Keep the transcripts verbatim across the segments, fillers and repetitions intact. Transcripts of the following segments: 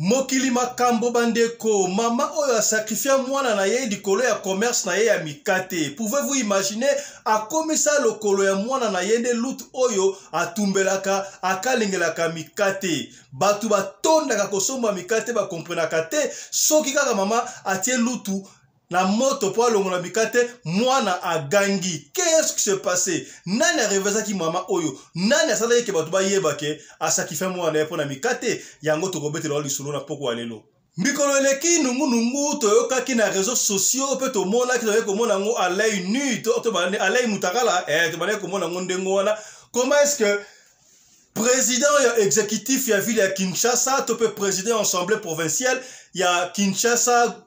Mokili makambo bandeko, mama oyo a sacrifié mwana na ye likolo ya commerce na ye ya mikate. Pouvez-vous imaginer akomisa lokolo ya mwana na ye nde lutu oyo atumbelaka akalengelaka mikate. Batu batondaka kosomba mikate ba komprenaka te soki kaka mama atie lutu na moto po alongola mikate mwana agangi. Qu'est-ce qui se passé? Nani a révélé ki mama oyo? Nani asala yeke batu ba yeba ke asakifa mwana ye po na mikate yango tokobetela lisolo na poko alelo. Mikolo eleki nungu nungu toyokaki na réseaux sociaux pe tomona ki toyeko mona ngo à l'œil nu to to bane à l'œil mutakala eh to bane ko mona ngo ndengo wana. Comment est-ce que président exécutif ya ville ya Kinshasa to pe président assemblée provinciale ya Kinshasa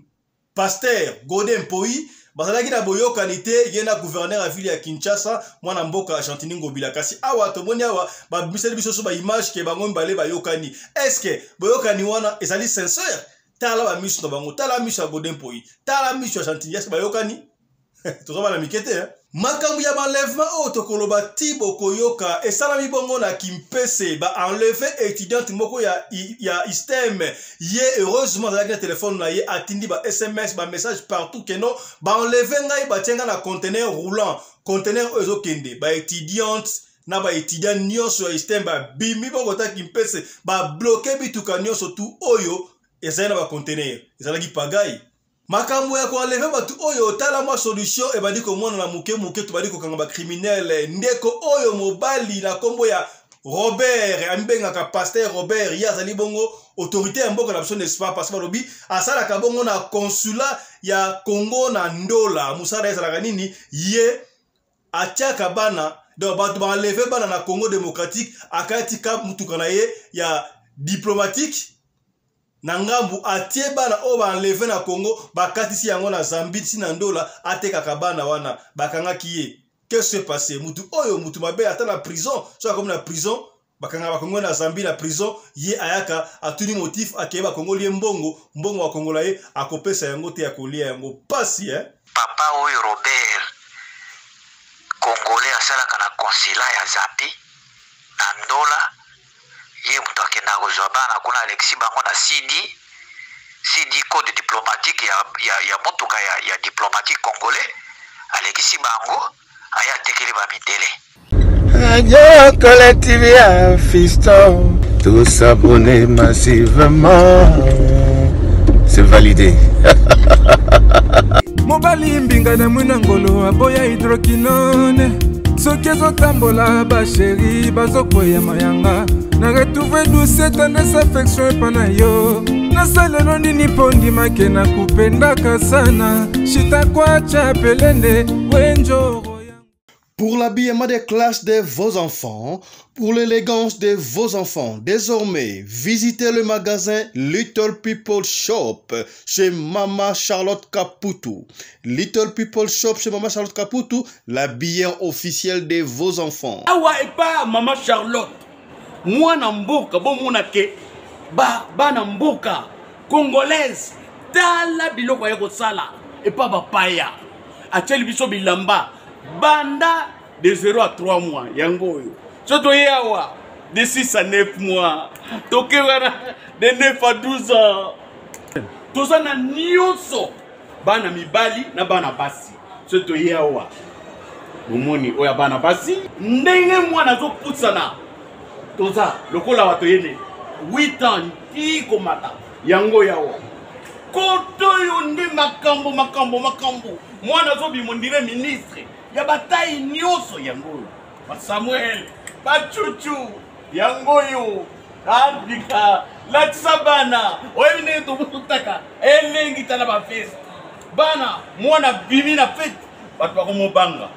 Pasteur Godin Poi bazalaki na boyoka nite yena gouverneur à ville ya Kinshasa mwana mboka Chantini Ngobila kasi awa tomoni awa ba biseli biso so ba image ke bango mbale bayokani. Est-ce que boyokani wana ezali sincère? Tala ba miso na bango, tala miso ya Godin Poi, tala miso ya Chantini est-ce bayokani? Tozoba na mikete hein. Makambu ya enlèvement o tokoloba tibo koyoka esala mibongo na Kimpese ba enlever étudiante moko ya ya istem ye heureusement avec le téléphone na ye atindi ba S M S ba message partout que non ba enlever ngai ba tienga na conteneur roulant conteneur ezo kende ba étudiante na ba étudiant nyonso ya istem ba bimi bongo ta Kimpese ba bloquer bituka nyonso tu oyo ezana ba conteneur ezala ki pagai. Makambo ya kualeve batu oyo tala ma solution e badi ko mona na muke muke to badi ko kanga ba criminel ndeko oyo mobali na kombo ya Robert ambenga ka pasteur Robert ya zali bongo autorité ya mboka na biso n'est pas parce que lobi asala ka bongo na consulat ya Congo na Ndola musara ezala nini ye atiaka bana do batu ba enlever bana na Congo démocratique akatika mutuka na ye ya diplomatique Nangambu atie bana o ba enlever na Congo bakatisi yango na Zambie si na Ndola ateka bana wana bakanga kiye. Qu'est-ce qui s'est passé? Mutu oyo mutu mabe ata na prison so comme na prison bakanga ba Congo na Zambie na prison ye ayaka atuni motif akeba Congo lie mbongo mbongo wa Congo la ye akopesa yango te akolia yango pasi hein. Papa oyo Robert Congolais asala kana consulat ya Zambie na Ndola ye mutu akenda kozwa bana kuna Alexis bango na C D C D code diplomatique ya ya ya motuka ya ya diplomatique congolais Alexis bango aya tekeli ba midele Radio Collectivia Fiston tous s'abonner massivement c'est validé. Mobali mbinga na mwina ngolo aboya hydroquinone soki ezotambola basheri bazokweya mayanga na retrouve douce tendresse affection epana yo nasalelo nini mpo ndimake na kupendaka sana shitakwacha pelende wenjoro. Pour l'habillement des classes de vos enfants, pour l'élégance de vos enfants, désormais, visitez le magasin Little People Shop chez Mama Charlotte Caputo. Little People Shop chez Mama Charlotte Caputo, l'habillement officiel de vos enfants. Awa et pas Mama Charlotte. Moi namboka bon monake ba ba namboka congolaise tala biloko ya kosala et pas bapaya. Acheli biso bilamba. Banda de zéro à trois mois, yango yo. Soto yawa de six à neuf mois. Toke wana de neuf à douze ans. Toza na nyonso. Bana mibali na bana basi. Soto yawa. Bomoni oya bana basi. Ndenge mwana zo putsana. Toza lokola wato yene huit ans ki komata. Yango yawa. Koto yo ndi makambo makambo makambo. Mwana zo bimondire ministre. Ya bataille nyoso yango ba Samuel ba Chuchu yango yo Afrika la tsabana oyine to mutaka elengi tala ba fest bana mwana bimi na fete batu ba komobanga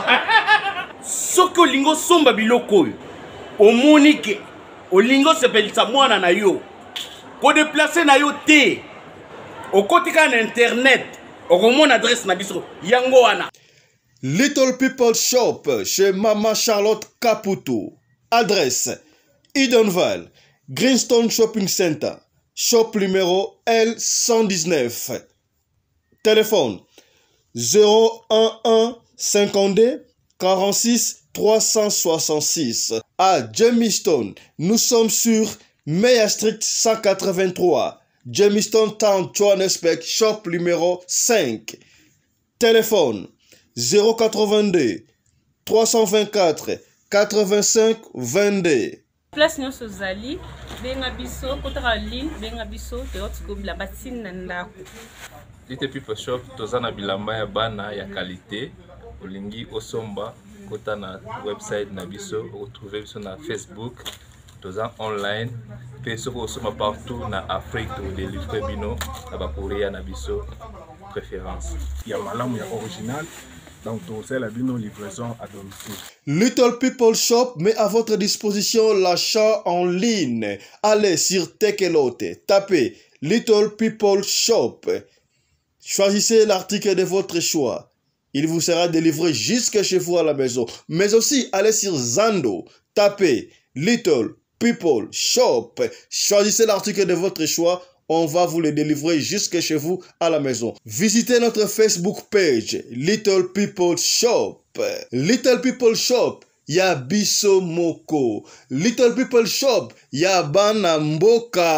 soko lingo somba biloko omonike olingo sepelisa mwana na yo ko déplacer na yo te okotika na internet okomona adresse na biso yango wana. Little People Shop chez Mama Charlotte Caputo. Adresse Edenval, Greenstone Shopping Center, shop numéro L cent dix-neuf. Téléphone zéro un un cinquante-deux quarante-six trois cent soixante-six. À Jamie Stone, nous sommes sur Meya Street cent quatre-vingt-trois, Jamestown Town, Johannesburg, shop numéro cinq. Téléphone zéro quatre-vingt-deux, trois cent vingt-quatre, quatre-vingt-cinq, vingt-deux. Place nyonso zali benga biso kotaka ligne benga biso teotiko bila batine na ndako. Little People Shop tozana bilamba ya bana ya qualité olingi osomba kota na website na biso retrouver biso na Facebook toza online pe soko osoma partout na Afrique to délivrer bino na ba courrier na biso préférence ya malamu ya original. Donc, c'est la bino livraison à domicile. Little People Shop met à votre disposition l'achat en ligne. Allez sur Tekelote, tapez Little People Shop. Choisissez l'article de votre choix. Il vous sera délivré jusque chez vous à la maison. Mais aussi, allez sur Zando, tapez Little People Shop. Choisissez l'article de votre choix. On va vous le délivrer jusque chez vous à la maison. Visitez notre Facebook page, Little People Shop. Little People Shop, ya biso moko. Little People Shop, ya bana mboka.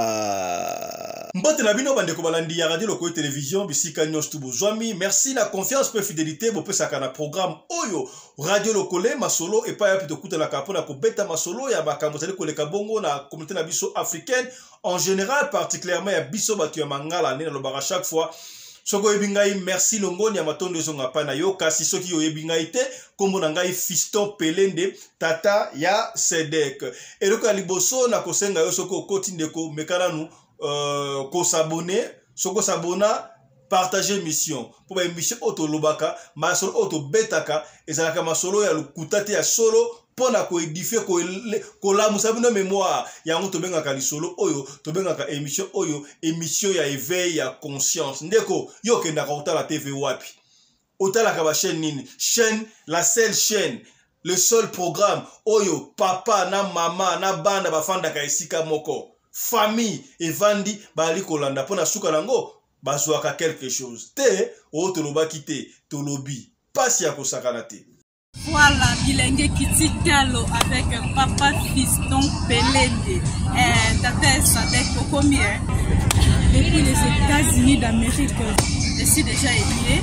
Mbote na bino bandeko balandi ya radio loko télévision bisika nyos tubo zwami. Merci la confiance pe fidélité bo pesaka na programme oyo radio lokole masolo et pas ya pito kuta la kapona ko beta masolo ya makambo tali ko le kabongo na communauté na biso africaine en général, particulièrement ya biso batu ya mangala ne na lobaka chaque fois. Soko yebingai merci longoni ya matondo zonga pana yo kasi soki yo yebingai te kombo na ngai Fiston Pelende tata ya Sedek. Eloko ya liboso na kosenga yo soko koti ndeko mekana nu euh, ko s'abonner, soko s'abona partager mission pour émission auto lobaka masolo auto betaka ezalaka masolo ya lukutate ya solo pona ko édifier ko ko la musabino mémoire yango to benga kali solo oyo to benga ka émission oyo émission ya éveil ya conscience ndeko yo kenda ka la T V wapi otala ka ba chaîne nini chaîne la seule chaîne le seul programme oyo papa na mama na banda bafanda ka esika moko famille evandi bali kolanda pona suka nango bazwaka quelque chose te o to lobaki te to lobi pasi ya kosakana te. Voilà, Bilenge Kitikalo avec papa Fiston Pelende. Euh, Tata Sadek Okomie, depuis les États-Unis d'Amérique, je suis déjà élié.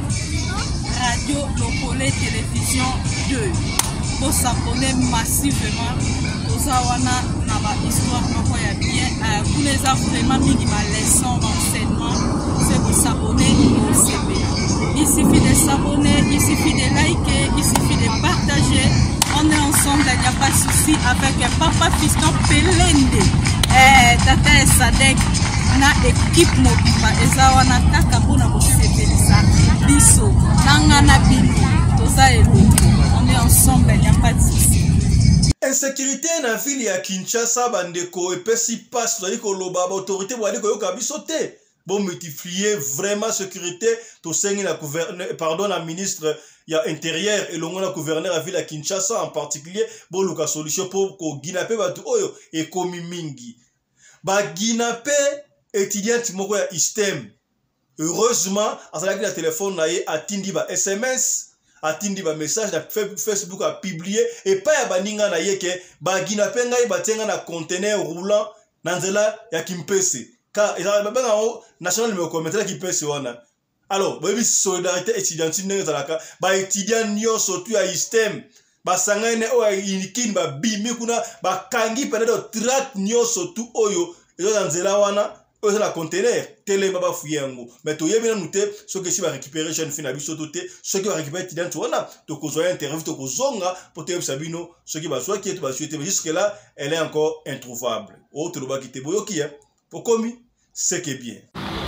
Radio Lokole Télévision deux. Pour s'abonner massivement aux Awana, Naba Histoire, Makoya bien. Pour les avoir vraiment mis ma leçon d'enseignement, c'est pour s'abonner au C B. Il suffit de s'abonner, il suffit de liker, il suffit de partager. On est ensemble, il n'y a pas de souci avec papa Fiston Pelende. Eh, Tata Sadek, na équipe mobile, ezawana takabona bosebelisa biso, nangana bino, toza eloko. On est ensemble, il n'y a pas de souci. Insécurité na ville ya Kinshasa bandeko epesi passe tozali koloba ba autorité bwali koyoka biso te. Bon multiplier vraiment sécurité to sengi na gouverneur pardon la ministre ya intérieur et longo na gouverneur à ville à Kinshasa en particulier bon luka solution pour ko ginape batu oyo ekomi mingi ba ginape étudiant moko ya istem heureusement azalaki na téléphone na ye atindi ba S M S atindi ba message na Facebook a publier et pas ya baninga na ye ke ba ginape ngai batenga na conteneur roulant na nzela ya Kimpese. Car il y a un national numéro commentaire qui peut se voir. Alors, baby solidarité étudiantine n'est pas là. Ba étudiant nyo surtout à istem. Ba sangane o inikin ba bimi kuna ba kangi peut-être track nyo surtout oyo. Et dans zela wana eux la conteneur télé baba fuyengo. Mais to yebina noté ce que si va récupérer jeune fin abiso toté ce qui va récupérer étudiant wana to kozoya interview to kozonga pour te sabino ce qui va soit qui est va souhaiter mais jusque là elle est encore introuvable. Autre loba qui te boyoki hein. Pour commis, c'est que bien.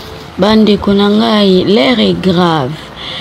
Bande konangai, l'air est grave.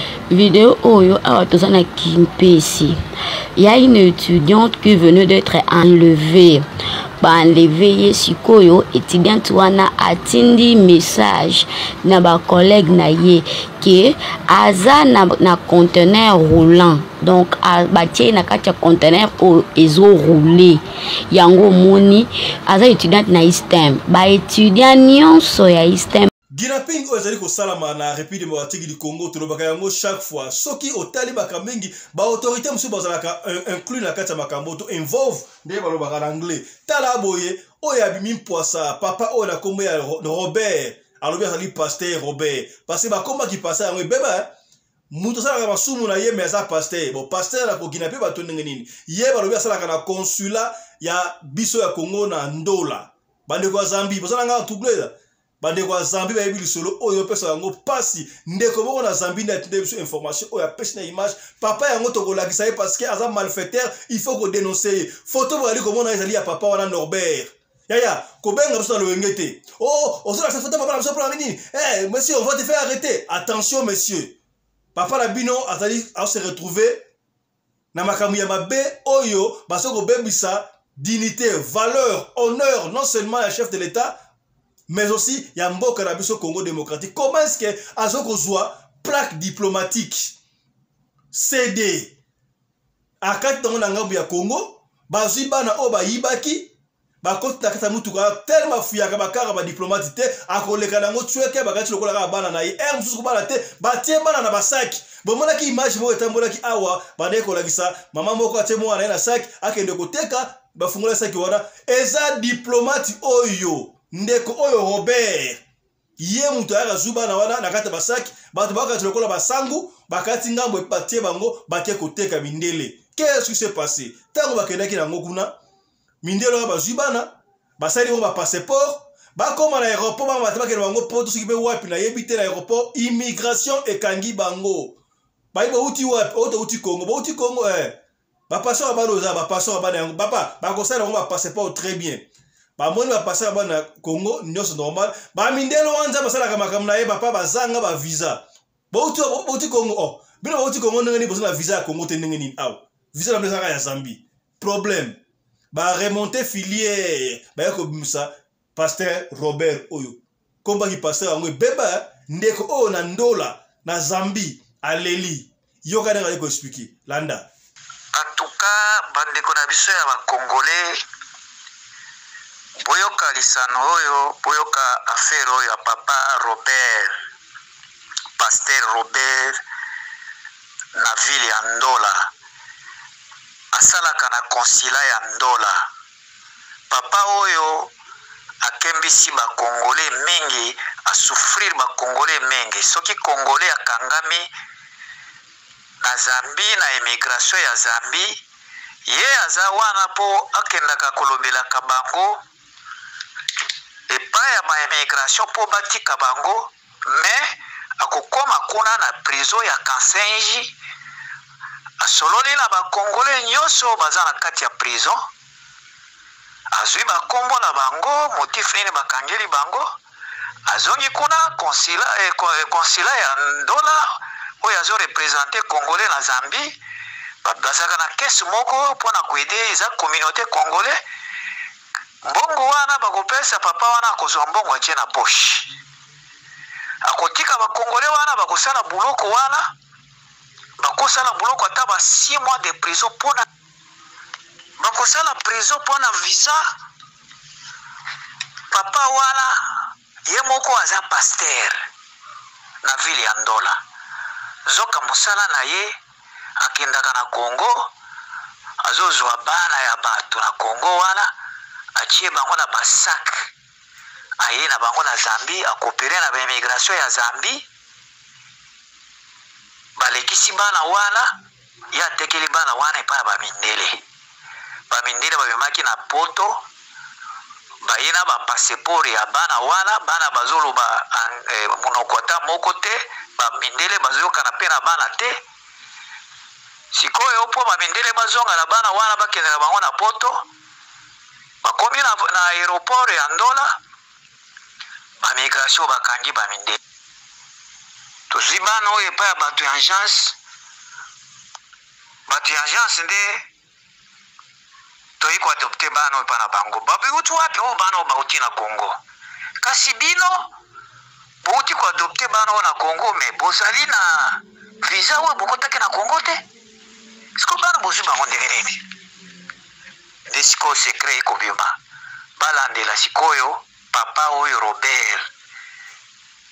Vidéo oyo awatozana Kimpesi. Il y a une étudiante qui venait d'être enlevée. Ba enlevé sikoyo étudiante wana atindi message na ba collègue na ye que aza na, na conteneur roulant. Donc a batie na kati ya conteneur o ezo rouler. Yango moni aza étudiante na istem. Ba étudiant nyonso ya istem Ginaping ozali ko salama na repide mo atiki di Congo tolobaka yango chaque fois soki otali bakamengi ba autorité musu bazalaka inclus na kati ya makambo to involve nde balobaka na anglais tala boye oya bimi poisa papa o na kombo ya Robert alobi azali pasteur Robert parce que ba komba ki passer yango beba mutu salaka masumu na ye meza pasteur bo pasteur na ko Ginape bato ndenge nini ye balobi asalaka na consulat ya biso ya Congo na Ndola bande kwa Zambie bozana nga tubleza bande kwa Zambie ba yebili solo oyo pesa yango pasi ndeko boko na Zambie na tinde biso information oyo pesa na image papa yango tokolakisa ye parce que aza malfaiteur il faut ko dénoncer photo bali komona ezali ya papa wana Norbert yaya kobenga biso na loengete oh on se la photo papa na biso pour nini eh monsieur on va te faire arrêter attention monsieur papa la bino azali a se retrouver na makamu ya mabe oyo basoko bebisa dignité valeur honneur non seulement le chef de l'état mais aussi ya mboka na biso Congo démocratique. Comment est-ce que azoko zwa plaque diplomatique C D akati tongo na ngambu ya Congo bazwi bana o ba yibaki ba kota kata mutuka tellement fuyaka bakara ba diplomate te akoleka nango tueke bakati lokola ka bana na ye er mususu bana te batie bana na basaki bomona ki image mo etambola ki awa bande ko lakisa mama moko atie mwana na saki akende koteka bafungula saki wana eza diplomate oyo ndeko oyo Robert ye mutu ya zuba na wana nakata basaki bato bakati lokola basangu bakati ngambo epatie bango batie koteka mindele. Qu'est-ce qui s'est passé tango bakendaki nango kuna mindelo ba zubana basali ngo ba passeport ba koma na aéroport ba mataba ke bango poto soki be wapi na yebite na aéroport immigration ekangi bango ba ibo uti wapi oto uti Congo ba uti Congo eh ba passeport ba loza ba passeport ba yango papa ba ko sala ngo ba passeport très bien ba moni ba passeport ba na Congo nyonso normal ba mindelo wanza basala kama kama na ye papa bazanga ba visa ba uti ba uti Congo oh bino ba uti Congo ndenge ni bosa na visa ya Congo te ndenge ni aw visa na mlesa ya Zambie problème ba remonter filière ba yako bimsa pasteur Robert oyo komba ki pasteur yango beba ndeko o na Ndola na Zambie aleli yoka nanga ko expliquer landa en tout cas bandeko na biso ya ba congolais boyoka lisano oyo boyoka affaire oyo ya papa Robert pasteur Robert na ville ya Ndola asalaka na consulat ya Ndola papa oyo akembisi ba congolais mingi asouffrir ba congolais mingi soki congolais akangami na Zambie na immigration ya Zambie ye aza wana po akendaka kolobelaka bango epa ya ma immigration po batika bango mais akokoma kuna na prison ya Kansenji asololi na ba congolais nyoso baza na kati ya prison azwi ba kombo na bango motif nini bakangeli bango azongi kuna consulat eh, consulat ya Ndola oyo azo représenter congolais na Zambie bazaka na kesi moko pona kuede eza communauté congolais mbongo wana bakopesa papa wana akozwa mbongo atie na poche akotika ba congolais wana bakosala buloko wana bakosala buloko ata ba six mois de prison pona bakosala prison pona visa papa wana ye moko aza pasteur na ville ya Ndola zoka musala na ye akendaka na Congo azozwa bana ya bato na Congo wana achie bango na basak aye na bango na Zambie akopere na ba immigration ya Zambie balekisi bana wana ya tekeli bana wana epa ba mindele ba mindele babemaki na poto bayina ba passeport ya bana wana bana bazolo ba eh, monokota moko te ba mindele bazoyoka na pena bana te sikoyo po ba mindele bazonga na bana wana bakendela bango na poto bakomi na, na aéroport ya Ndola ba migration bakangi ba mindele tozwi bana oyo epa ya bato ya agence bato ya agence nde toyi ko adopte bana oyo pana bango babiuti wapi oyo bana oyo bauti na Congo kasi bino bauti ko adopte bana oyo na Congo me bozali na visa oyo bokotaki na Congo te siko bana bozwi bango ndenge nini nde sikoyo sekret ekobima balandela sikoyo papa oyo Robert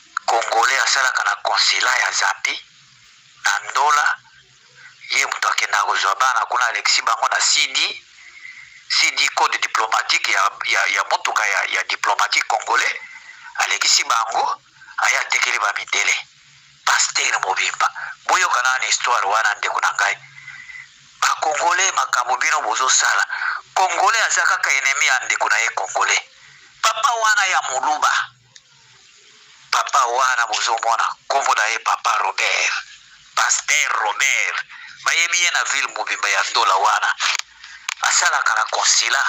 asalaka na konsila ya Zambi na Ndola ye mutu akenda kozwa bana kuna Alexis bango na Sidi Sidi code diplomatique ya, ya, ya motuka ya, ya diplomatique congolais Alexis bango aya tekeli ba midele Pasteur Mobimba boyoka na histoire wana ndeko na ngai ba congolais makambo bino bozosala congolais azaka ka ennemi ya ndeko na ye congolais papa wana ya muluba papa wana bozomona kombo na ye papa Robert Pasteur Robert bayebi ye na ville Mobimba ya Ndola wana asalaka na konsila.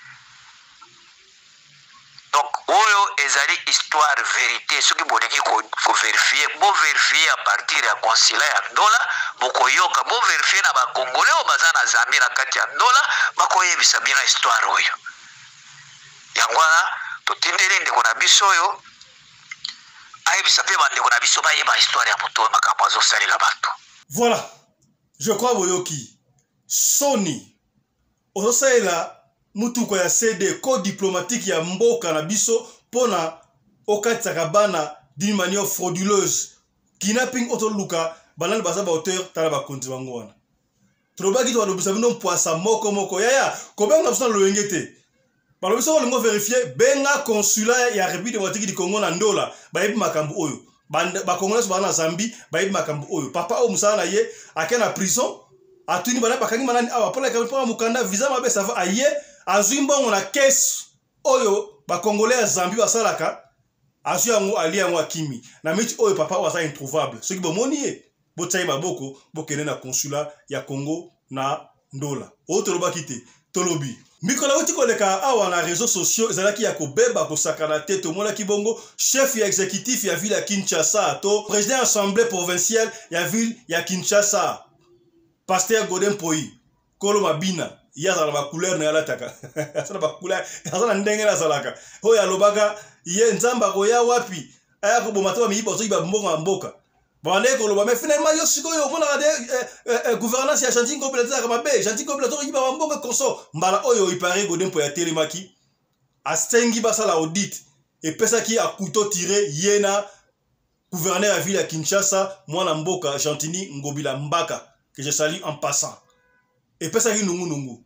Donc oyo ezali histoire vérité soki bolingi ko vérifier bo vérifier à partir ya konsila ya Ndola bokoyoka bo vérifier na ba congolais o baza na Zambi na kati ya Ndola bakoyebisa bino histoire oyo yango wana totindeli ndeko na biso oyo ayebisa pe bandeko na biso bayeba histoire ya moto makambo azosalela bato. Voilà, je crois boyoki Sony ozosalela mutuko ya C D code diplomatique ya mboka na biso pona okatsaka bana d'une manière frauduleuse kidnapping otoluka banani baza ba auteur tala ba konti bango wana trobaki to balobisa bino poasa moko moko yaya kobenga biso na loyengete balobisa ko lingo vérifier benga consulat ya République démocratique du Congo na Ndola bayebi makambo oyo ba congolais bana na Zambi bayebi makambo oyo papa o musala na ye akena prison atuni bana bakangi manani awa pola ka pola mukanda visa mabe sava aye azuimbongo na caisse oyo ba congolais ya Zambi basalaka azu yango ali yango akimi na miti oyo papa wasa introuvable soki bomoni ye botsai maboko bokene na consulat ya Congo na Ndola oto lobaki te tolobi mikola uti koleka awa na réseaux sociaux ezalaki ya kobeba kosakana te tomona kibongo chef ya exécutif ya ville ya Kinshasa to président assemblée provinciale ya ville ya Kinshasa Pasteur Godin Poi Kolo Mabina yaza na ba couleur na yalataka asana ba couleur asana ndenge na salaka ho ya lobaka ye nzamba ko ya wapi aya ko bomata ba miyiba zo iba mbonga mboka bande ko loba mais finalement yo siko yo mona de gouvernance ya Chantingo Plaza kama be Chantingo Plaza zo iba mbonga konso mbala oyo ipare Godin Poi ya telemaki astengi basala audit et pesa ki a couteau tiré yena gouverneur ya ville ya Kinshasa mwana mboka Chantini Ngobila Mbaka que je salue en passant. Et puis ça qui nous nous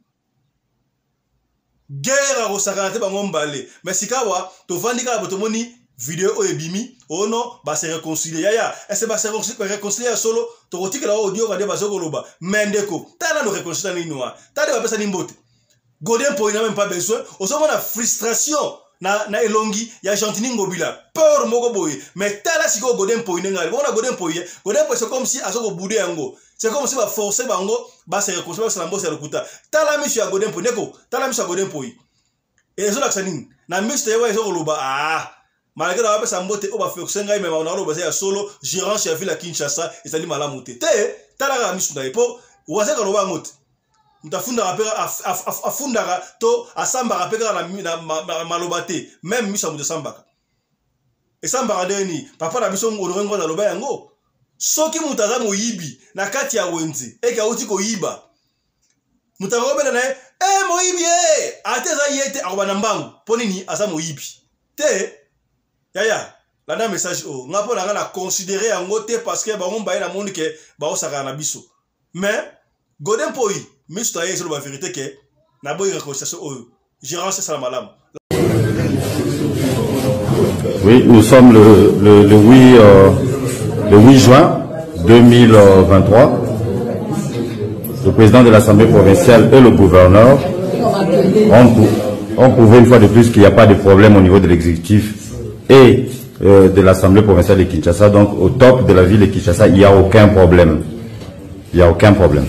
guerre au sakanate bango mbale. Mais si kawa to vandika botomoni vidéo o ebimi oh non ba se réconcilier yaya et c'est ba se réconcilier solo to rotika la audio ka de ba soko loba mendeko tala no réconcilier ni noa tala ba pesa ni mbote Godin Poi n'a même pas besoin au moment la frustration na na elongi ya Chantini Ngobila peur moko boye mais tala siko Godin Poi ngali bona Godin Poi Godin Poi c'est comme si azoko boudé yango c'est comme si va forcer bango ba se réconcilier sur la mbosse ya lokuta tala misu ya Godin Poi neko tala misu ya Godin Poi et zo la xaning na misu ya ezoko loba ah malgré la pesa mbote o ba forcer ngai mais na loba ya solo gérant ya ville à Kinshasa et ça li malamu te te tala ga misu na epo waza ka loba ngote mtafunda rapera afunda to asamba rapera na malobate même misa mu sambaka et samba deni papa na biso ngorengo na loba yango soki mutaza moyibi na kati ya wenzi eka uti ko yiba mutarobela na eh moyibi eh ateza yete akobana mbangu ponini asa moyibi te yaya la na message o ngapo na na considérer yango te parce que ba ngomba na monde ke ba osaka na biso mais Godin Poi mais c'est la vérité que na boy réconciliation au gérant c'est ça malam. Oui, nous sommes le le, le huit euh, le huit juin deux mille vingt-trois. Le président de l'Assemblée provinciale et le gouverneur ont, ont prouvé une fois de plus qu'il n'y a pas de problème au niveau de l'exécutif et euh, de l'Assemblée provinciale de Kinshasa. Donc au top de la ville de Kinshasa, il n'y a aucun problème. Il n'y a aucun problème.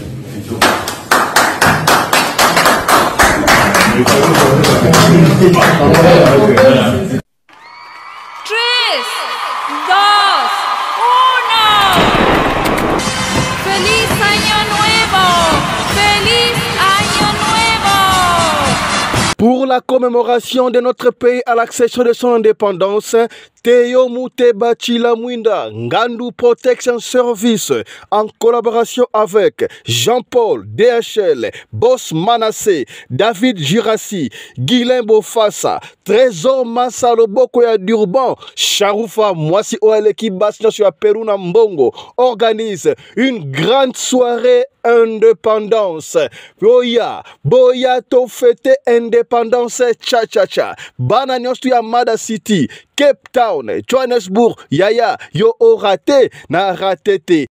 Tres, dos, uno. ¡Feliz Año Nuevo! ¡Feliz Año Nuevo! Pour la commémoration de notre pays à l'accession de son indépendance, Théo Mouteba Chilamwinda, Ngandu Protection Service, en collaboration avec Jean-Paul D H L, Boss Manassé, David Girassi, Guilain Bofassa, Trésor Massa Loboko ya Durban, Charoufa Mwasi Oaleki Bastion sur Pérou na Mbongo organise une grande soirée indépendance. Boya, boya to fête indépendance cha cha cha. Bana nyonstu ya Mada City, Cape Town, Johannesburg, yaya yo o raté na ratete.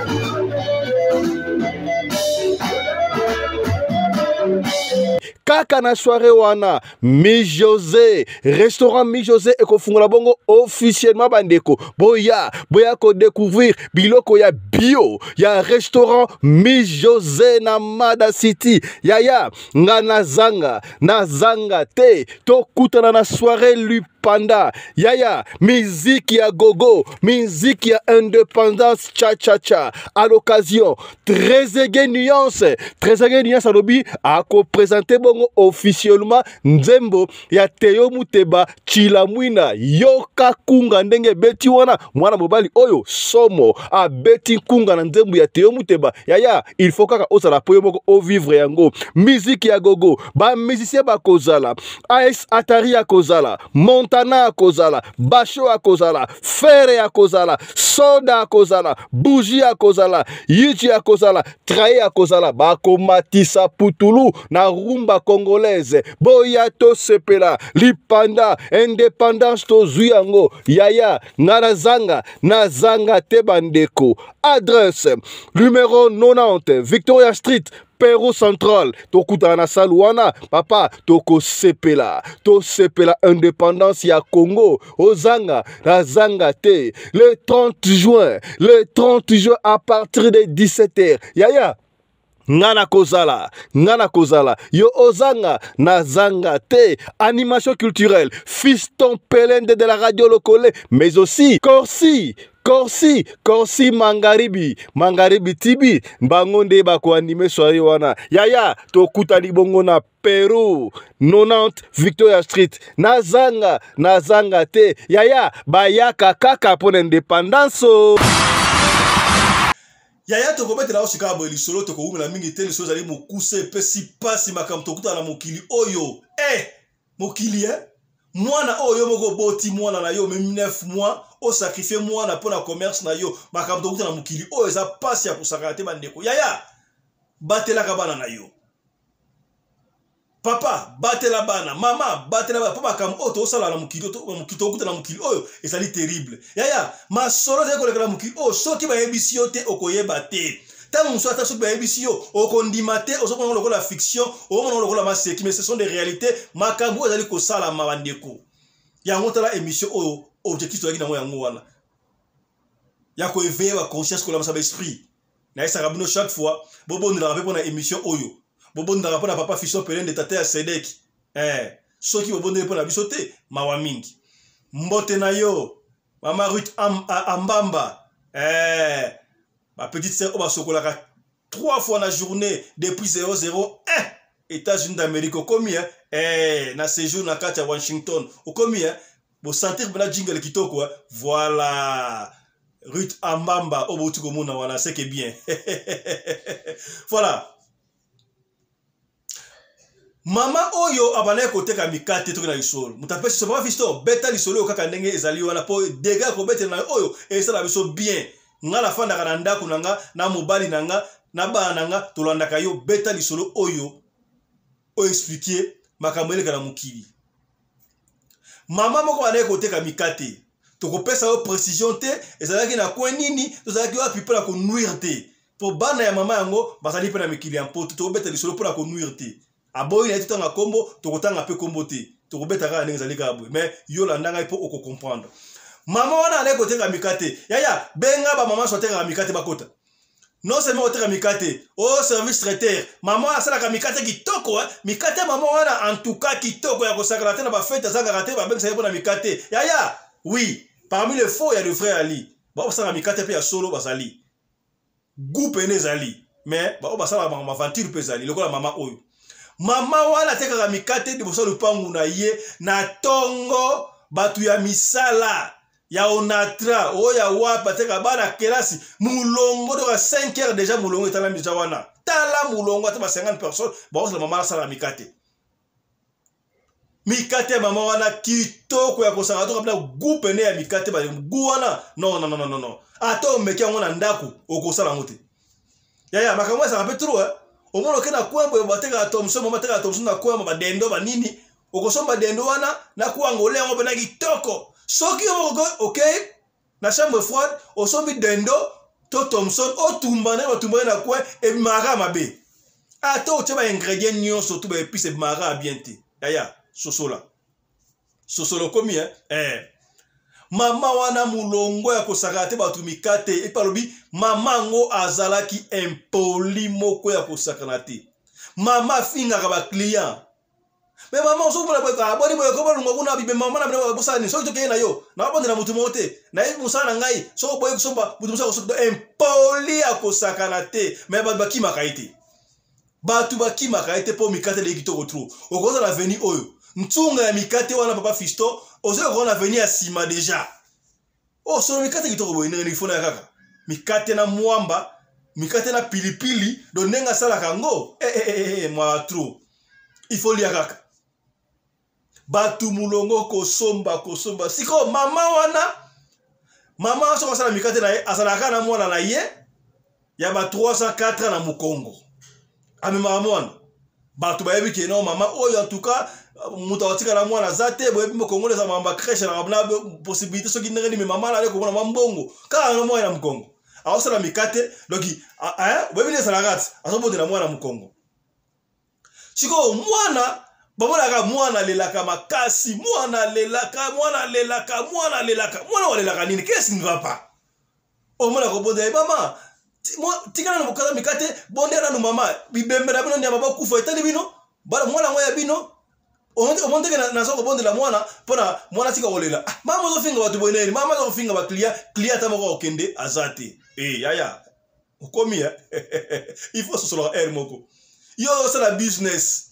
Kaka na soirée wana Mi José restaurant Mi José ekofungula bongo officiellement bandeko boya boya ko découvrir biloko ya bio ya restaurant Mi José na Mada City yaya nga nazanga nazanga te to kutana na soirée Lupanda yaya musique ya gogo musique ya indépendance cha cha cha à l'occasion Trezeguet Nuance Trezeguet Nuance alobi ako présenter bongo officiellement nzembo ya Théo Muteba Chilamwina yoka kunga ndenge beti wana mwana mobali oyo somo a beti kunga na nzembo ya Théo Muteba yaya il faut kaka osala po moko o vivre yango musique ya gogo ba musicien ba kozala A S Atari ya kozala Montana ya kozala Basho ya kozala Fere ya kozala Soda ya kozala Bougie ya kozala Yichi ya kozala Trae ya kozala bakomatisa putulu na rumba congolaise boya to sepela lipanda indépendance to zuyango yaya ngana zanga na zanga te bandeko adresse numéro quatre-vingt-dix Victoria Street Pérou Central tokuta na saluana papa toko sepela to sepela indépendance ya Congo ozanga na zanga te le trente juin le trente juin à partir de dix-sept heures yaya Ngana kozala, ngana kozala, yo ozanga, na zanga te, animation culturelle, Fiston Pelende de la radio locale, mais aussi Corsi, Corsi, Corsi Mangaribi, Mangaribi Tibi, Bangonde bako anime soirée wana, yaya, to kutani bongo na Pérou, quatre-vingt-dix Victoria Street, na zanga, na zanga te, yaya, bayaka kaka pour l'indépendance. Yaya to komete na osika bo lisolo to ko umela mingi te lisolo zali mokuse pesi pasi makam to kuta na mokili oyo eh mokili eh mwana oyo moko boti mwana na yo même neuf mois o sacrifier mwana pour na commerce na yo makam to kuta na mokili oyo za pasi ya kusaka te bandeko yaya batela ka bana na yo papa batela bana mama batela bana papa kam oto osala na mokili to mokili to kuta na mokili oyo ezali terrible yaya masolo te ko lekala mokili o soki ba yebisi yo te okoyeba te tant so ata soki ba yebisi yo okondima te osoko lokola fiction omona lokola maseki mais ce sont des réalités makambo ezali ko sala mabandeko yango tala émission oyo objectif to yango yango wana ya ko éveiller wa conscience ko la masa esprit na esa rabino chaque fois bobo ndira pe pona émission oyo bobo ndira pona papa Fiston Pelende de tata ya Sedek eh soki bobo ndira pona bisote mawa mingi mbote na yo mama Ruth am, Ambamba eh ma petite sœur oba sokolaka trois fois la journée depuis zéro zéro un États-Unis d'Amérique au combien eh na séjour na kati ya Washington au combien bo sentir bela jingle kitoko voilà Ruth Ambamba obo tuko mona wana c'est que bien voilà mama oyo abana koteka mikate to na lisolo mutapesi so papa Fiston beta lisolo kaka ndenge ezali wana po dega ko beta na oyo esala biso bien ngala fanda kana ndako nanga na mobali nanga na bana nanga tolandaka yo beta lisolo oyo o expliquer makamwele kana mukili mama moko bana koteka mikate to kopesa yo précision te ezalaki na kwa nini tozalaki wapi pona ko nuire te po bana ya mama yango bazali pena mikili ya mpoto to beta lisolo pona ko nuire te aboyi na tutanga kombo tokotanga pe kombo te tokobeta ka ndenge zalika abwe mais yo la ndanga ipo oko comprendre mama wana ale koteka mikate yaya benga ba mama soteka mikate bakota non seulement oteka mikate au service traiteur mama asala ka mikate kitoko hein mikate mama wana en tout cas kitoko ya kosakala te na ba fête za garate ba benga sa na mikate yaya oui parmi les faux il y a le frère Ali ba osala mikate pe ya solo basali groupe ene zali mais ba osala ba aventure pe zali lokola mama oyo mama wana teka mikate de bosa lupangu na ye na tongo batu ya misala ya onatra o ya wapa teka bana kelasi mulongo de cinq heures déjà mulongo etala mija wana tala mulongo ata ba cinquante personnes ba osala mama sala mikate mikate mama wana kitoko ya kosaka to kapela groupe ne ya mikate ba guana non non non non non ato meki ngo na ndaku okosala ngote ya ya makamwa ça rappelle trop hein au moins okena kwembo bateka Thomson mama teka Thomson na kwembo ba dendo ba nini okosomba dendo wana na kuangole ngo bena kitoko soki ngo okay na chambre froide osombi dendo to Thomson otumbane otumbane na kwe e mara mabe ato cheba ingrédients nyonso to ba épice mara bien te ya ya sosola sosolo komi eh eh mama wana mulongo ya kosaka te batu mikate epalobi mama ngo azalaki impoli moko ya kosaka te mama finga ka ba client mais mama oso bona boka aboni boka ko balunga kuna bibe mama na bana bosa ni so to ke na yo na bonde na mutu mote na yi musana ngai so boye kusomba mutu musa kosoka impoli ya kosaka te mais ba baki makaite batu baki makaite po mikate le kitoko tro okoza na veni oyo ntunga ya mikate wana papa Fisto ozo ko na venir sima déjà oh so mikate kitoko boye ndenge nifuna kaka mikate na mwamba mikate na pilipili do nenga sala kango eh eh eh, eh mwa trop il faut lia kaka batu mulongo ko somba ko somba siko mama wana mama so ko sala mikate na ye asala kana mwana na ye ya ba trois cent quatre na mukongo amema mwana batu bayebi ke no mama oyo en tout cas muta watika na mwana zate boyebi mo Kongo za mamba crèche na bana possibilité so kinenge ni mama na le ko na mbongo ka no moya na mkongo awosala mikate donc hein boyebi les salagats asobote na mwana mkongo siko mwana babona ka mwana lelaka makasi mwana lelaka mwana lelaka mwana lelaka mwana walelaka nini qu'est-ce qui ne va pas o mwana ko bonde mama tika na mukala mikate bonde na mama bibembera bino nyama bakufa etali bino bala mwana ngoya bino o monte ke na soko bonde la mwana pona mwana tika olela mama zo finga watu boneni mama zo finga ba client client tamoko okende azate eh yaya ukomi ya il faut se solo er moko yo c'est la business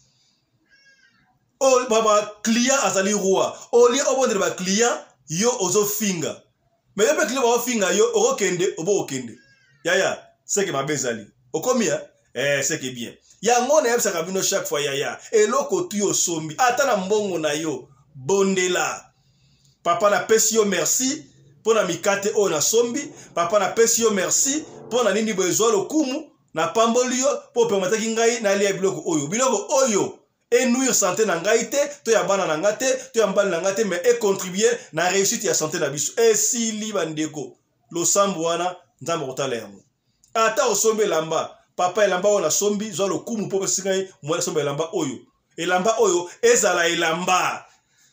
o baba client azali roi o li obonde ba client yo ozo finga mais yo pe client ba finga yo okende obo okende yaya c'est que ma bezali okomi ya eh c'est que bien ya ngone yebisa kabino chaque fois yaya eloko tuyo sombi ata na mbongo na yo bondela papa na pesi yo merci pona mikate o na sombi papa na pesi yo merci pona nini bezo lokumu na pamboli yo po permettre ki ngai na lia biloko oyo biloko oyo et nuire santé na ngai te to ya bana na ngate to ya mbali na ngate mais et contribuer na réussite ya santé na biso et si li bandeko lo sambo wana nzambo kotala yango ata osombe lamba papa elamba ona sombi zo lokumu po pesingai mwana sombe elamba oyo elamba oyo ezala elamba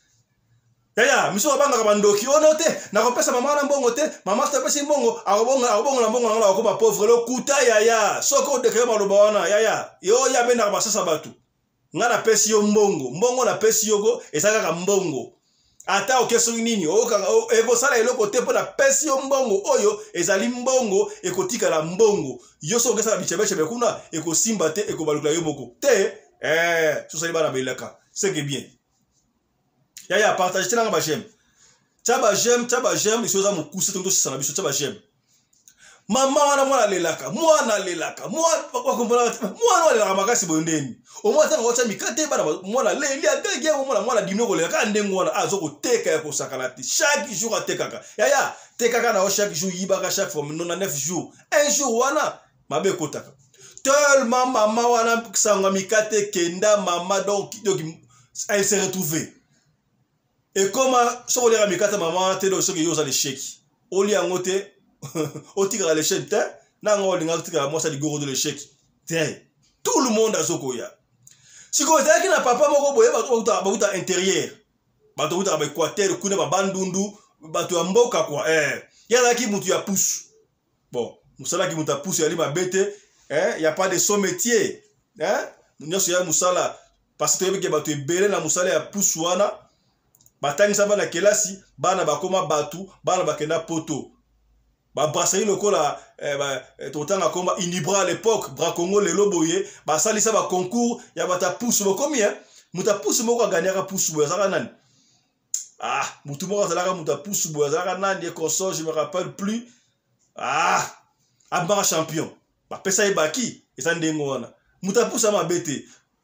yaya miso banga bandoki ono te na kopesa mama na mbongo te mama sta pesi mbongo akobonga akobonga na mbongo ngala akoba pauvre lo kuta yaya soko de krema loba wana yaya yo ya bena basasa batu ngana pesi yo mbongo mbongo na pesi yogo esaka ka mbongo ata okeso nini oka eko sala eloko te po na pesi yo mbongo oyo ezali mbongo ekotika la mbongo yo so okesa bichebeche bekuna eko simba te eko balukla yo moko te eh so sali bana belaka c'est que bien yaya partage tena ba j'aime taba j'aime taba j'aime iso za mukuse tonto sisana biso taba j'aime mama wana mwana lelaka mwana lelaka mwana kwa kumbona mwana wale makasi bondeni o mwana tanga ocha mikate bana mwana leli agege mwana mwana dinoko lelaka ndengo wana azoko teka ya kosakala ti chaque jour atekaka yaya tekaka na o chaque jour yibaka chaque fois quatre-vingt-dix-neuf jours un jour wana mabe kotaka tellement mama wana sanga mikate kenda mama donc donc elle s'est retrouvée et comme so olera mikate mama te do so ke yoza le chèque oli angote au tigre les chèques na ngo linga tigre moi ça di goro de l'échec tout le monde azokoya siko zaki na papa moko boye ba to ba uta intérieur ba to uta ba équateur kuna ba bandundu ba to mboka kwa eh yala ki mutu ya pousse bon musala ki mutu ya pousse ali ba bete eh y a pas de son métier hein nyoso ya musala parce que yebeke ba to ebele na musala ya pousse wana batangisa bana kelasi bana bakoma batu bana bakenda poto ba brasserie lokola eh, ba totanga komba inibra à l'époque bra Congo le loboye ba salisa ba concours ya bata pousse bo combien muta pousse moko gagnera pousse bo zaka nani ah mutu moko zalaka muta pousse bo zaka nani et consort je me rappelle plus ah abara champion ba pesa ibaki esa ndengo wana muta pousse ma bete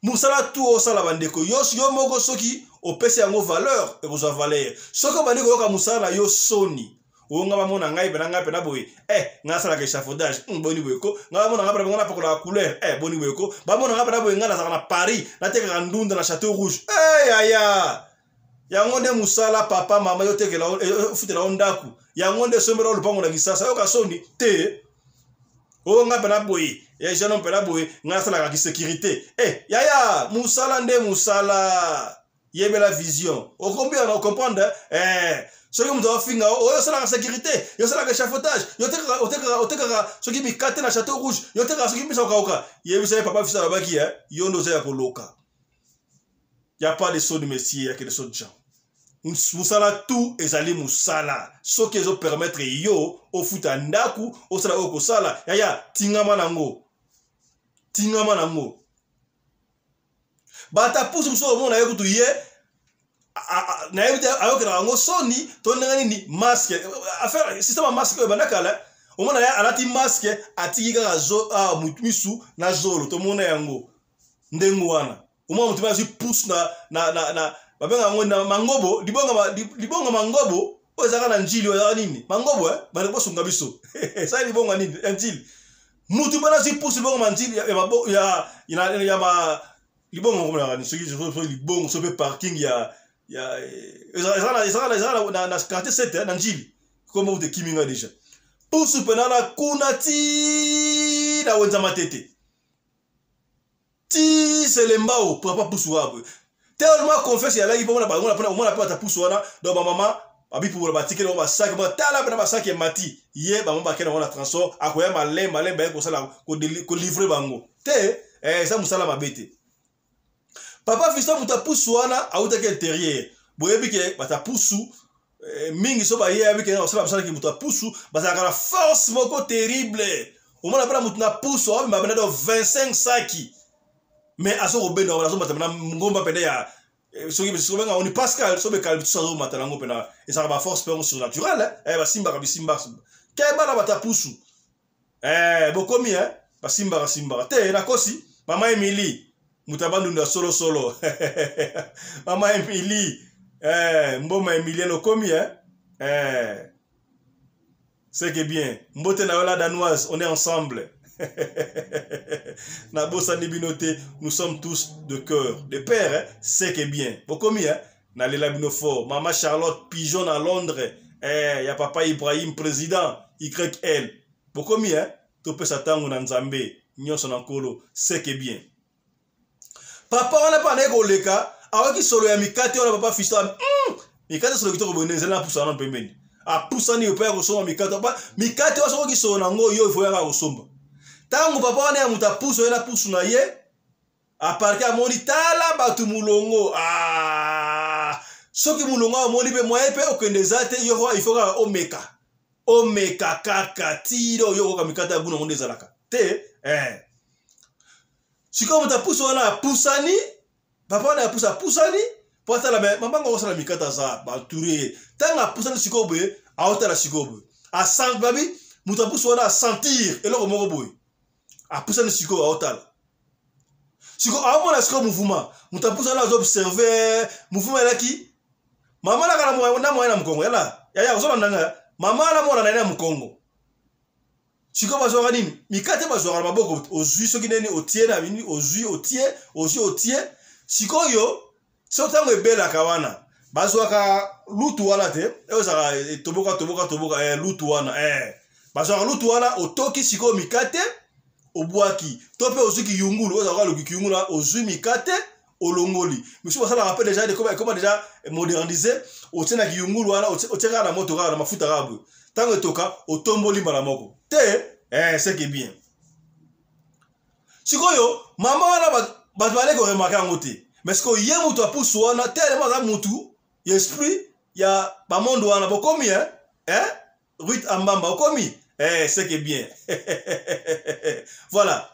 musala tout osala bandeko yo yo moko soki opesi yango valeur et kozwa valeur soki bandeko yoka musala na yo soni onga bamona ngai pena ngai pena boye eh ngasala ke échafaudage boni boyeko nga bamona ngai pena ngana pakola la couleur eh boni boyeko bamona ngai pena boye ngana za na Paris na teka ndunda na Château Rouge eh aya yango nde musala papa mama yo tekela futela ondaku yango nde sombera lupango na kisasa yoka soni te onga pena boye ya jeune pena boye ngasala ka sécurité eh yaya musala nde musala yebela vision o combien on comprendre eh soki mutu afinga oyo sala la sécurité yo sala ka échafaudage yo teka oteka oteka soki mikate na Château Rouge yo teka soki misa okaoka yebisa papa fisa babaki eh yo ndo za koloka y a pas de saut de messie y a que des sauts de gens musala tout ezali musala soki ezo permettre yo o futa ndaku o sala o kosala yaya tingama nango tingama nango bata pusu muso mona yeku tuye na yeku ayo kera ngo soni to ndanga ni masque affaire système masque bandakala o mona ya alati masque atiki ka zo a mutmisu na zolo to mona yango ndengu wana o mona mutima si pousse na na na na babenga ngo na mangobo libonga libonga mangobo o zaka na njili o zaka nini mangobo eh bana ko sunga biso sa libonga nini njili mutu bana si pousse libonga manjili ya ya ya ya ma libongo comme la ce qui je veux libongo so parking ya ya ezala ezala ezala na na quartier sept na njili comme vous de kiminga déjà pour soutenir la kunati na wenza matete ti selembao pour pas pousuabe tellement confesse ya la ipo na bango na pona na pata pousuana do ba mama abi pour ba tikelo ba sac ba tala ba ba sac mati ye ba mama kena na transport akoya malem malem ba ko sala ko livrer bango te eh ça musala mabete papa fiston muta pusu wana auta ke intérieur boyebi ke bata pusu mingi so ba ye abi ke na sala basala ki muta pusu bata ka force moko terrible au moins après muta pusu o mba bena do vingt-cinq saki mais aso ko benda wala so bata na ngomba pede ya so ki so benga oni Pascal so be kalbi so so matala ngo pena et ça ba force peur surnaturelle eh ba simba ka bisimba ke bala bata pusu eh bokomi eh ba simba ka simba te na kosi mama Emily mutabandu nda solo solo mama Emily eh mboma Emiliano komi eh eh c'est que bien mbote na wala danoise on est ensemble na bossa nibinote nous sommes tous de cœur de père hein? C'est que bien bokomi hein na lela bino fort mama Charlotte Pigeon à Londres eh ya papa Ibrahim président Y L bokomi hein to pesa tango na nzambe nyonso na nkolo c'est que bien papa wana pa na ko leka awaki solo ya mikate wana papa fiston mikate solo kitoko boneze na pusa na pembeni a pusa ni opa ko soma mikate pa mikate wa soko ki solo na ngo yo ifo ya ko somba tango papa wana ya muta puso na pusu na ye a parke amoni tala batu mulongo ah soki mulongo amoni pe moye pe okendezate yo ifo ka omeka omeka kaka tiro yo ko mikate ya buno ngondeza laka te eh siko muta puso wana pusani papa na pusa pusani pota la mama ngo sala mikata za ba touré tanga pusani siko be aota la siko be a sang babi muta puso wana sentir eloko moko boy a pusani siko aota la siko amo na siko mouvement muta puso wana observer mouvement la ki mama la kana mo na mo na mkongo yala yaya ko ndanga mama la mo na na mkongo siko bazwa nini mikate bazwa maboko ozui soki neni otie na mini ozui otie ozui otie siko yo so tango ebela kawana bazwa ka lutu wana te eoza toboka toboka toboka eh lutu wana eh bazwa lutu wana otoki siko mikate obwaki tope ozuki yungulu oza ka luki yungulu ozui mikate olongoli misu basala rappel déjà de comment comment déjà moderniser otie na kiyungulu wana otie ka na moto ka na mafuta ka bu tango toka otomboli mbala moko te eh c'est que bien sikoyo mama wana ba ba ko remarquer ngote mais siko ye mutu apusu wana tellement za mutu esprit ya ba mondo wana bokomi hein hein Ruth Ambamba bokomi eh c'est que bien voilà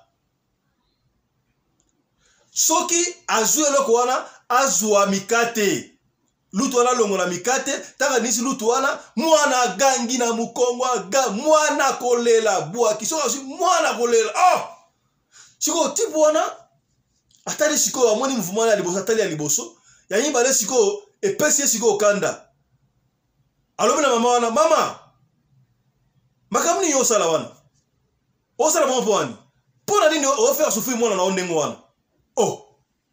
soki azue loko wana azua mikate lutu wana longo na mikate tanga nisi lutu wana mwana gangi na mukongo ga mwana kolela bua kisoka si mwana kolela oh siko tipu wana atali siko amoni mouvement ya liboso atali ya liboso ya yimba siko epesi siko okanda alobi na mama wana mama makamni yo sala wana o sala mo poni pona nini o faire souffrir mwana na ondengo wana oh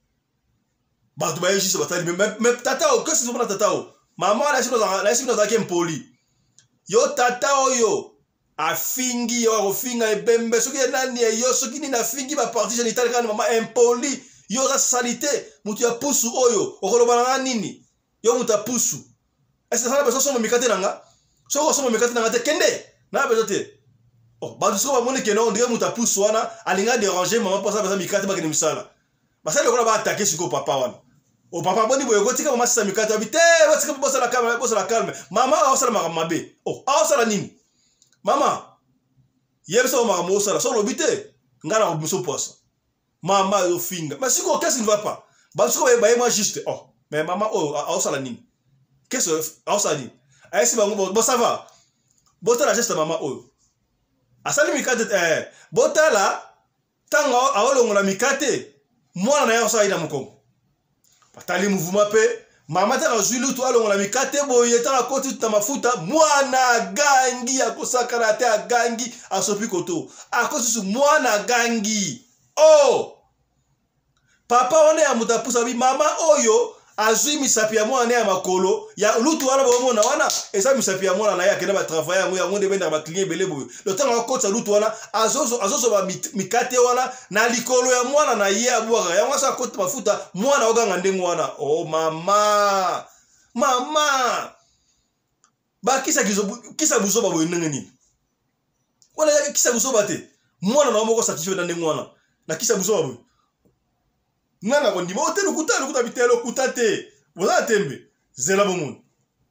bato ba yeshisa batali me tata o kesi mona tata o mama wana sino za na sino za kempoli yo tata oyo afingi yo afinga ebembe soki nani yo soki nini afingi ba partie génitale kana mama impoli yo za salité mutu ya pusu oyo okoloba na nini yo mutu ya pusu est-ce que ça besoin somo mikate nanga soko somo mikate nanga te kende na besoin te oh ba so ba moni keno ndire mutu ya pusu wana alinga déranger maman pour ça besoin mikate ba kene misala ba ça le kola ba attaquer siko papa wana o papa boni boyo gotika mama sisa mikate abite watika bosa la calme bosa la calme mama a osala mabe oh a osala nini mama yebisa mama mo osala so lobite ngana obiso posa mama yo finga mais siko qu'est-ce qui ne va pas ba siko ba moi juste oh mais mama oh a osala nini qu'est-ce a osala nini ayesi ba ngo bo ça va botala geste mama oh asali mikate eh botala tanga awolongola mikate mwana na yo sa ina mukongo patali mouvement pe mama ta razulu to alongola mikate boye ta koti ta mafuta mwana gangi akosakana te agangi asopi koto akosusu mwana gangi oh papa one ya mutapusa bi mama oyo azui misapi ya mwana ya makolo ya lutu wana bomona wana esa misapi ya mwana na ya kena ba travailler yango yango ndebenda ba client belé boye le temps akotsa lutu wana azozo azozo ba mikate wana na likolo ya mwana na ye abwaka yango asa akota mafuta mwana oganga ndengo wana oh mama mama ba kisa kizo kisa buzo ba boye nini wala ya kisa buzo bate mwana na moko satisfait na ndengo wana na kisa buzo ba boye nana ko ndima otelo kutalo kuta bitelo kutate boza tembe zela bomun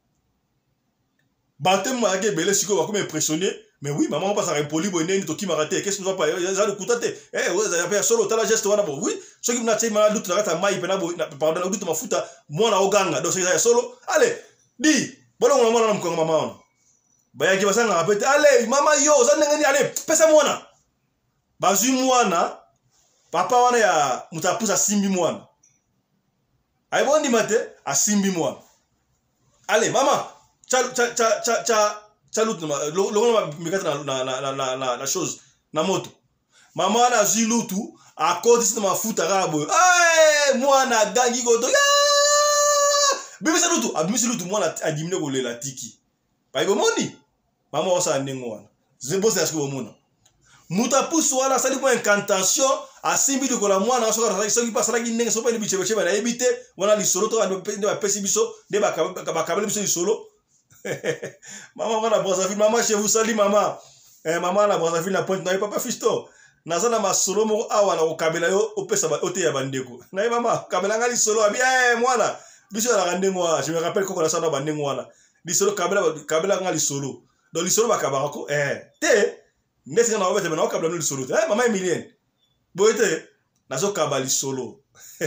batem ma ke bele siko ba comme impressionné mais oui maman passe à impoli bo neni to ki marate qu'est-ce que nous va pas za le kutate eh ouais za ya solo tala geste wana bo oui so ki mna tsema lutu na kata mai pena bo pardon lutu mafuta mwana oganga donc ça solo allez di bolo ngona mwana mkonga mama wana ba yaki basanga apete allez mama yo za ngeni allez pesa mwana bazui mwana papa wana ya mutapusa simbi mwana aibondi mate asimbi mwana allez mama cha cha cha cha cha chalut longola mikata na na na na na na chose na moto mama wana zilutu akoti sita mafuta rabo eh mwana gangi goto bibi salutu abimi salutu mwana adimine kolela tiki baibo moni mama osa ndengo wana zebo sa sko mona mutapusu wana sali ko incantation asimbi de kola mwana so ka so ki pasala ki ndenge so pa ni bichebe chebe na ebite wana li solo to ando pe pesi biso de ba ba kabele biso solo mama wana Brazzaville mama chez vous sali mama eh mama na Brazzaville na point na papa fisto nazana masolo mo awa na okabela yo opesa ba ote ya bandeko na mama kabela ngali solo abi eh mwana biso na ndengo wa je me rappelle koko na sana bandengo wana li solo kabela kabela ngali solo donc li solo ba kabara ko eh te ndesi na obete na okabela no solo eh mama Emilienne boite nazo kabali solo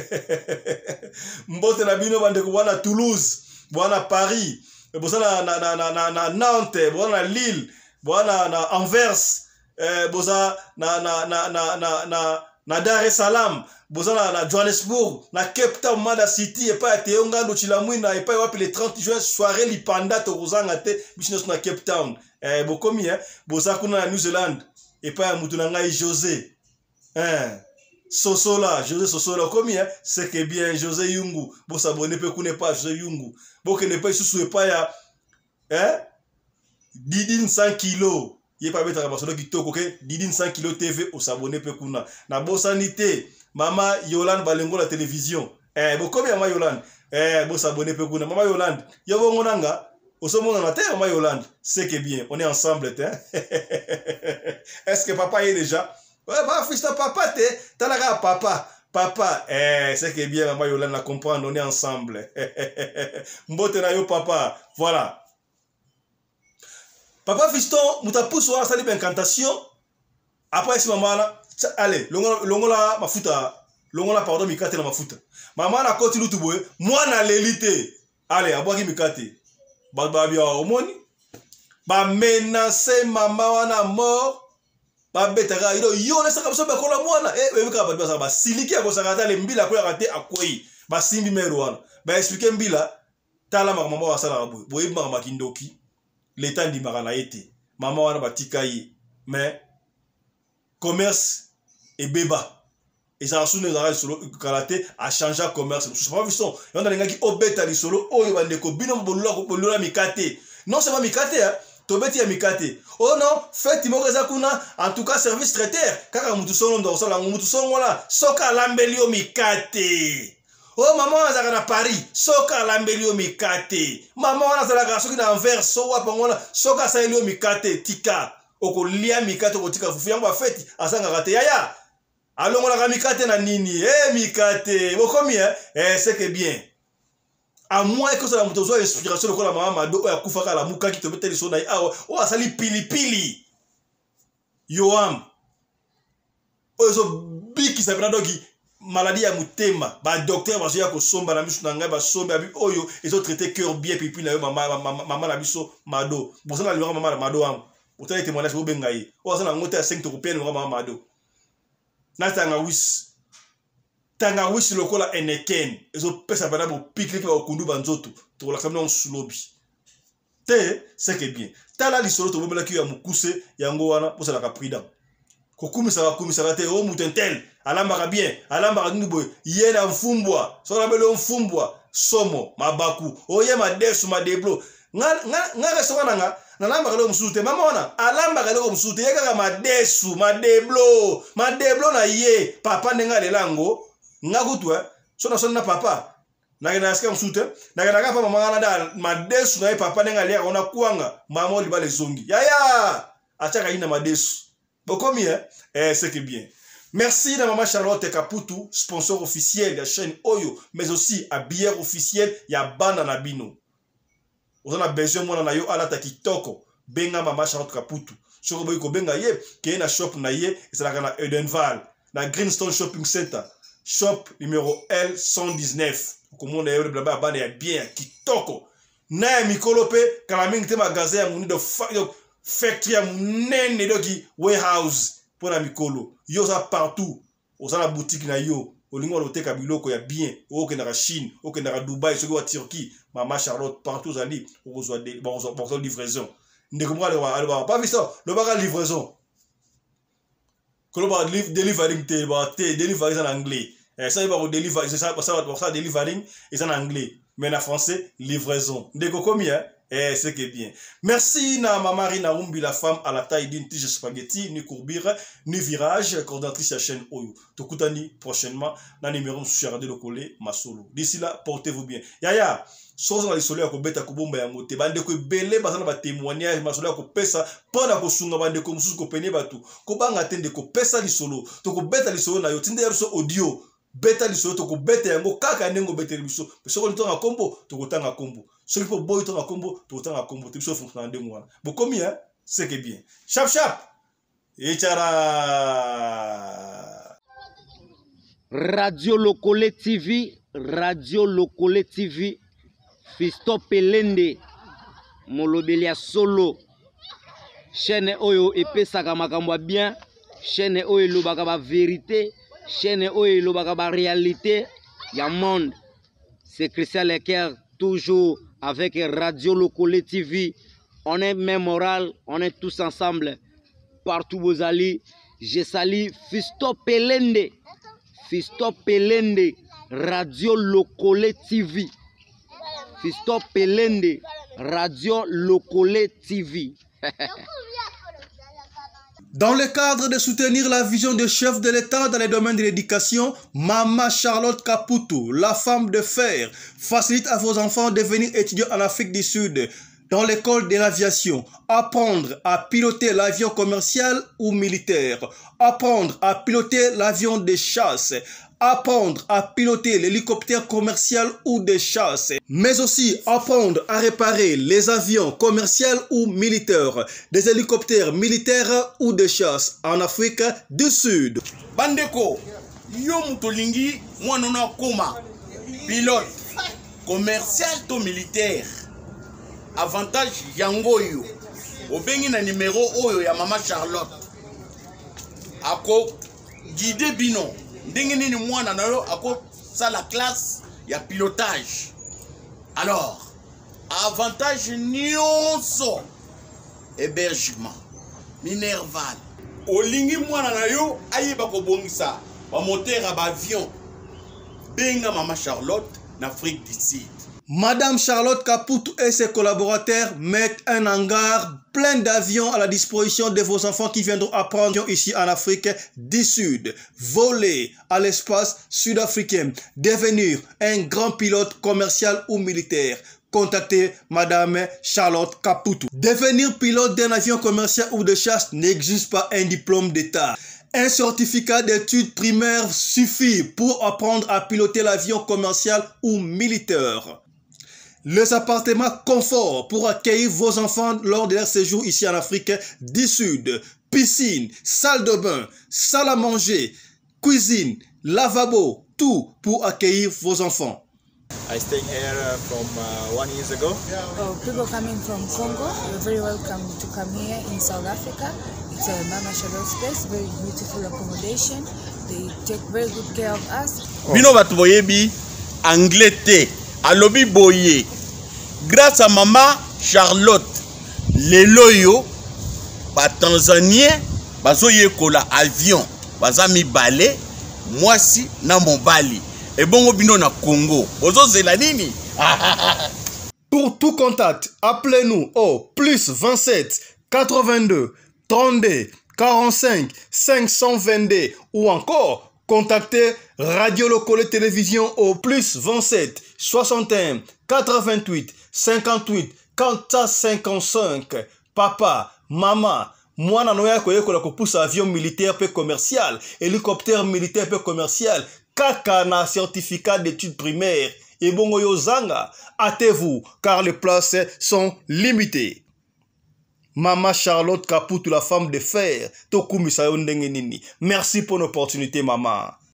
mbote na bino bandeko wana Toulouse bwana Paris bozana na na na na Nantes bwana Lille bwana na Anvers eh boza na na na na na na na Dar es Salaam bozana na Johannesburg na Cape Town Mada City et pas Teonga ndo Chilamwina et pas wapi le trente juin soirée lipanda to rozanga te business na Cape Town eh bokomi eh boza kuna na New Zealand et pas mutuna ngai José hein Sosola José Sosola komi eh c'est que bien José Yungu bo s'abonner pe kune pas José Yungu bo ke ne pas sous pas ya hein Didine cent kilos ye pas mettre basolo kitoko ke Didine cent kilos T V au s'abonner pe kuna na bosanité mama Yolande Balengo la télévision eh bo komi mama Yolande eh bo s'abonner pe kuna mama Yolande yo bongo nanga osomona na terre mama Yolande c'est que bien on est ensemble hein est-ce que papa est déjà ouais bah fils de papa te talaga papa papa eh c'est que bien maman Yolande la comprendre on est ensemble mbote na yo papa voilà papa fiston mutapuso a sali incantation après si maman là allez longola longola mafuta longola pardon mikate na mafuta maman na koti lutu boye mwana lelite allez abwaki mikate ba ba bia omoni ba menacer maman wana mort ba betaka yo yo lesaka biso ba kola mwana eh be ka ba ba ba siliki ya kosakata le mbila ko ya raté akoyi ba simbi mero wana ba expliquer mbila tala mama mama wasala boy boy mama kindoki l'état ndi makana ete mama wana batika yi mais commerce et beba et ça sous les arrêts solo karaté a changé commerce je pas vu son on a ngaki obeta li solo oyo bande ko bino bolula ko bolula mikate non c'est pas mikate hein tobeti ya mikate oh non fait imoreza kuna en tout cas service traiteur kaka mutu solo ndo solo mutu solo la soka lambelio mikate oh maman azaka na Paris soka lambelio mikate maman wana zalaka soki na Anvers so wa pangona soka saelio mikate tika okolia mikate kotika fufu yango afeti asanga kate yaya alongo la mikate na nini eh mikate bokomi eh c'est que bien à moins que ça la mutozo inspiration de la maman mado ya kufaka la muka ki to beteli so na awo o asali pili pili yoam ozo biki sa dogi maladie ya mutema ba docteur ba ya ko somba na misu na ngai ba somba bi oyo ezo traiter cœur bien pipi na yo mama mama na biso mado bosana le mama mado am otali témoignage bo bengai o asana ngote ya cinq to kopia no mama mado na tanga wis tanga wis lokola eneken ezo pesa bana bo pique ba okundu banzoto to la kamna sulobi te c'est que bien tala li solo to bomela ki ya mukuse yango wana posala ka prida kokumisa bakumisa te o mutentel alamba bien alamba nubo yena mfumbwa so la belo mfumbwa somo mabaku oye madesu madeblo nga nga nga sokana nga nalamba kalo msute mama wana alamba kalo msute yeka madesu madeblo madeblo na ye papa nenga lelango nga kutwa so na sonna papa na gena aska msute na gena kapa mama ngana da madesu na ye papa nenga le ona kuanga mama oli bale zongi yaya achaka ina madesu bokomi eh eh c'est que bien. Merci à Maman Charlotte Kaputu, sponsor officiel de la chaîne Oyo, mais aussi à bière officielle, il y a Bana Nabino. On a besoin de na yo ala ta kitoko, benga Maman Charlotte Kaputu. Sur le benga ye, qui est na shop na ye, et c'est la na Edenval, na Greenstone Shopping Center, shop numéro L cent dix-neuf. Comme on a eu le blabla bana ya bien kitoko. Na mikolope, kalaming te magasin ya muni de factory ya munene doki warehouse. Pour la mikolo yo ça partout au la boutique na yo olingo loteka biloko ya bien au na Chine au na Dubaï ce wa Turquie Maman Charlotte partout ali au besoin de bon bon livraison ndeko mo aller pas vu ça le baga livraison que le baga delivering te ba te delivering en anglais et ça il va deliver c'est ça ça ça delivering et en anglais mais en français livraison ndeko combien eh, c'est que bien. Merci na Mamari Narumbi, la femme à la taille d'une tige spaghetti, ni courbure, ni virage, coordinatrice de la chaîne Oyo. Tokutani prochainement, na numéro sous-charade le collé, ma solo. D'ici là, portez-vous bien. Yaya, sozo na lisolo ya ko beta ko bomba ya ngote, bande ko belé bazana ba témoignage, ma solo ya ko pesa, pona ko sunga bande ko mususu ko pene batu. Ko banga tende ko pesa lisolo, to ko beta lisolo na yo, tinde ya so audio. Beta lisolo to ko beta yango kaka nengo beta liso. Peso ko litonga kombo, to ko tanga kombo. Ce qui peut boire ton combo, tout le temps à combo, tout ça fonctionne en deux mois. Bon, combien, c'est que bien. Chap chap. Et tchara. Radio Lokole T V, Radio Lokole T V, Fiston Pelende, Molobelia Solo, chaîne Oyo epesaka makambo bien, chaîne Oyo lobaka ba vérité, chaîne Oyo lobaka ba réalité, ya monde. C'est Christian Lecker, toujours avec Radio Lokole T V. On est même moral, on est tous ensemble. Partout vous allez, je salue Fiston Pelende. Fiston Pelende, Radio Lokole T V. Fiston Pelende, Radio Lokole T V. Dans le cadre de soutenir la vision du chef de l'État dans les domaines de l'éducation, Maman Charlotte Kaputu, la femme de fer, facilite à vos enfants de venir étudier en Afrique du Sud, dans l'école de l'aviation, apprendre à piloter l'avion commercial ou militaire, apprendre à piloter l'avion de chasse, apprendre à piloter l'hélicoptère commercial ou de chasse, mais aussi apprendre à réparer les avions commerciaux ou militaires, des hélicoptères militaires ou de chasse en Afrique du Sud. Bandeko, yo mutolingi mwanona koma, pilote, commercial to militaire, avantage yango yo, obengi na numéro oyo ya Maman Charlotte, ako guide bino ndenge nini mwana na yo ako ça la classe ya pilotage. Alors avantage nyonso hébergement minerval olingi mwana na yo ayeba kobongisa ba moteur à avion benga Maman Charlotte d'Afrique du Sud. Madame Charlotte Kaputu et ses collaborateurs mettent un hangar plein d'avions à la disposition de vos enfants qui viendront apprendre ici en Afrique du Sud, voler à l'espace sud-africain, devenir un grand pilote commercial ou militaire. Contactez Madame Charlotte Kaputu. Devenir pilote d'un avion commercial ou de chasse n'exige pas un diplôme d'État. Un certificat d'études primaires suffit pour apprendre à piloter l'avion commercial ou militaire. Les appartements confort pour accueillir vos enfants lors de leur séjour ici en Afrique du Sud. Piscine, salle de bain, salle à manger, cuisine, lavabo, tout pour accueillir vos enfants. I stayed here uh, from uh, one years ago. Oh, people coming from Congo, you're very welcome to come here in South Africa. It's a Mama Charlotte space, very beautiful accommodation. They take very good care of us. Bino batu boyebi anglais te, alobi boye. Grâce à Maman Charlotte, lelo yo ba Tanzanien bazo yekola avion, baza mi balé, mwasi na mobali. Et bon bino na Congo. Ozo zela nini? Pour tout contact, appelez-nous au plus vingt-sept quatre-vingt-deux trente-deux quarante-cinq cinq cent vingt-deux ou encore contactez Radio Lokole Télévision au plus vingt-sept soixante et un quatre-vingt-huit cinquante-huit quatre cent cinquante-cinq. Papa, maman, mwana noya koyekola kopusa avion militaire pe commercial, hélicoptère militaire pe commercial, kaka na certificat d'études primaires. Et bongo yozanga, hâtez-vous car les places sont limitées. Maman Charlotte Kaputu, la femme de fer, Tokumisa Yondenge Nini. Merci pour l'opportunité, maman.